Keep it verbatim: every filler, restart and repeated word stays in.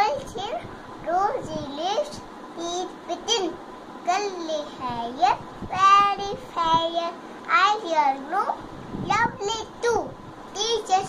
chin, rosy lips, teeth within, curly hair, very fair, eyes are blue, lovely too. Teacher